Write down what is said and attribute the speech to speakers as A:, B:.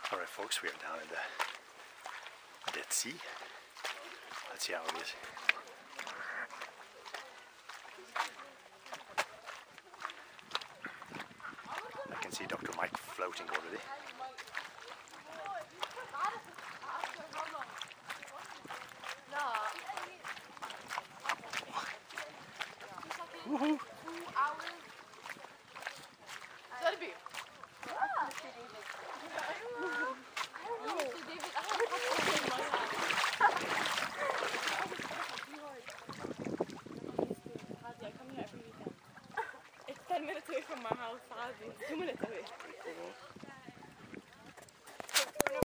A: Alright folks, we are down in the Dead Sea. Let's see how it is. I can see Dr. Mike floating already. Woohoo!
B: 2 hours. That'd be. It's 10 minutes away from my house, 2 minutes away.